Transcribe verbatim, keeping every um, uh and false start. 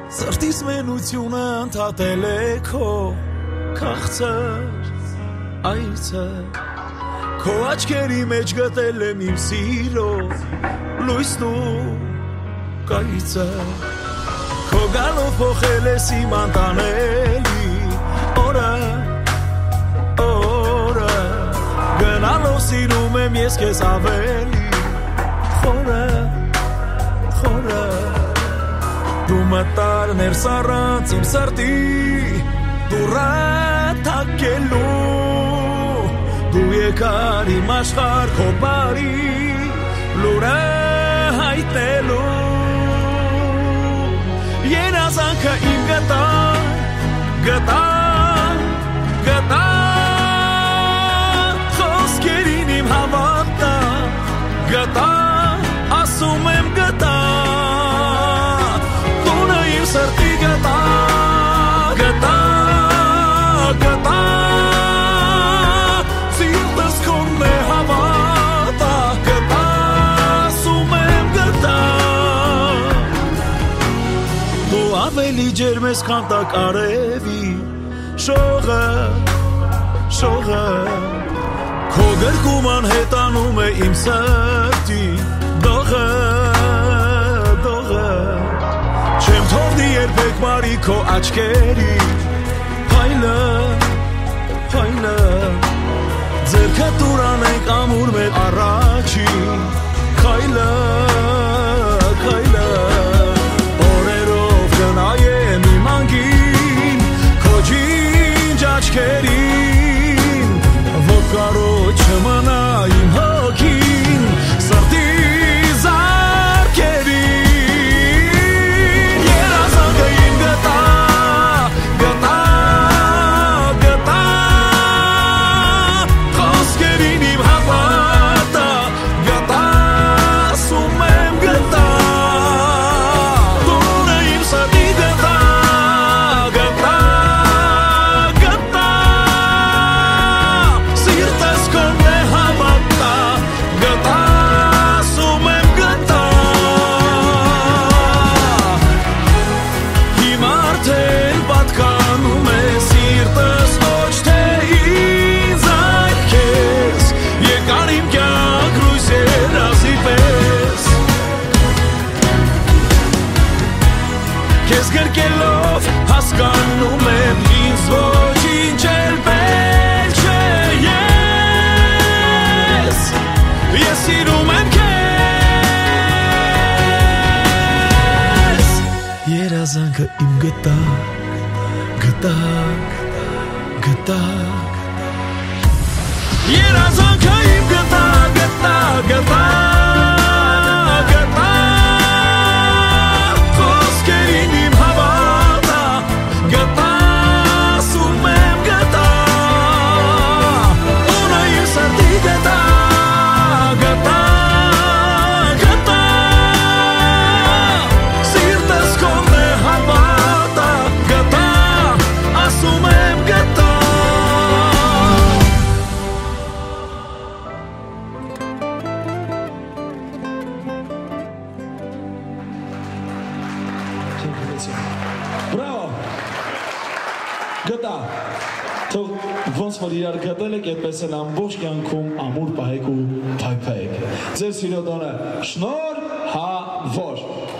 Սրտիս մենությունը ընդհատել է քո քաղցր այցը Քո աչքերի մեջ գտել եմ իմ սիրո լույսն ու կայծը Քո գալով փոխել ես իմ անտանելի օրը օրը Գնալով սիրում եմ ես քեզ ավելի խորը խորը Դու մտար ներս առանց իմ սրտի դուռը թակելու Դու եկար իմ աշխարհ քո բարի լուրը հայտնելու Երազանքը իմ գտա գտա գտա Խոսքերին իմ հավատա գտա ասում եմ գտա Տունը իմ սրտի գտա գտա գտա Սիրտս քոնն է հավատա գտա ասում եմ գտա Դու ավելի ջերմ ես քան տաք արևի շողը շողը Քո գրկուման հետանում է իմ սրտի դողը դողը Չեմ թողնի երբեք բարի քո աչքերի փայլը փայլը Ձերքը տուրանենք ամուր մեր առաջին քայլը քայլը Օրերով գնայեմ իմ անգին քո ջինջ աչքերին Որ կարող չմնա իմ հոգին սրտի զարկերին Երազանքը իմ գտա գտա գտա Խոսքերին իմ հավատա գտա ասում եմ գտա Տունը իմ սրտի գտա գտա գտա Սիրտս քոնն է հավատա գտա ասում եմ գտա Հիմա արդեն պատկանում է սիրտս ոչ թե ինձ այլ քեզ Եկար իմ կյանք լույս երազի պես Քեզ գրկելով հասկանում եմ ինձ ոչինչ էլ պետք չէ Ես ես սիրում եմ քեզ Երազանքը իմ գտակ գտակ գտակ Երազանքը իմ գտակ գտակ գտակ գտակ Խոսքերին իմ հավատա գտա ասում եմ գտա Տունը իմ սրտի գտա գտա գտա Սիրտս քոնն է հավատա գտա ասում եմ գտա Բրավո Գտա Թող ոնց որ իրար գտել եք այդպես էլ ամբողջ կյանքում ամուր պահեք ու փայփայեք Ձեր սիրո տոնը շնորհավոր